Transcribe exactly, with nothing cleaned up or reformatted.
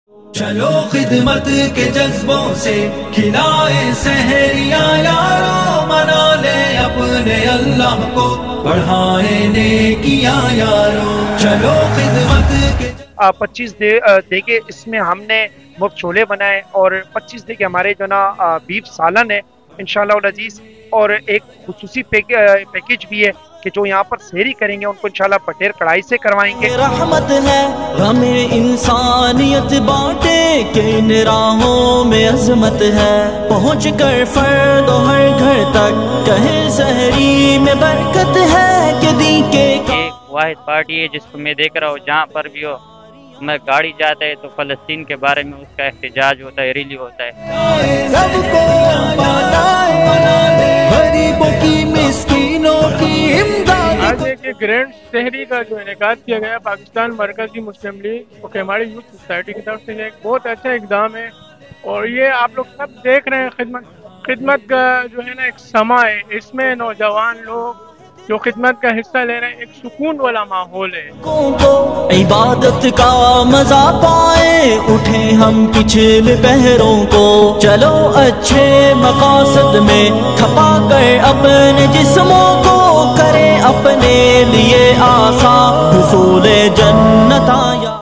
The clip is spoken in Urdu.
چلو خدمت کے جذبوں سے کھلائے سحریاں یارو، منا لے اپنے اللہ کو بڑھائے نیکیاں یارو، چلو خدمت کے پچیس دے کے اس میں ہم نے مفت چھولے بنائے اور پچیس دے کے ہمارے جو نا بیف سالن ہے انشاءاللہ العزیز، اور ایک خصوصی پیکیج بھی ہے کہ جو یہاں پر سحری کریں گے ان کو انشاءاللہ پٹیر کڑھائی سے کروائیں گے۔ رحمت ہے ہمیں انسانیت بانٹے کہ ان راہوں میں عظمت ہے، پہنچ کر فرد و ہر گھر تک کہے سحری میں برکت ہے کہ دی کے ایک واحد پارٹی ہے جس کو میں دیکھ رہا ہوں جہاں پر بھی ہو میں گاڑی جاتا ہے تو فلسطین کے بارے میں اس کا احتجاج ہوتا ہے، ریلی ہوتا ہے۔ سب کو بنائے غریبوں کی مسکینوں کی امداد۔ آج ایک گرینڈ سحری کا جو انعقاد کیا گیا پاکستان مرکزی مسلم لیگ اور ہماری یوتھ سوسائٹی کی طرف سے، یہ ایک بہت اچھا اقدام ہے اور یہ آپ لوگ سب دیکھ رہے ہیں خدمت خدمت کا جو ہے نا ایک سما ہے، اس میں نوجوان لوگ جو خدمت کا حصہ لے رہے ہیں، ایک سکون والا ماحول ہے۔ کو عبادت کا مزہ پائے اٹھے ہم پچھلے پہروں کو، چلو اچھے مقاصد میں کھپا کر اپنے جسموں کو، کرے اپنے لیے آسان حصول جنت آیا۔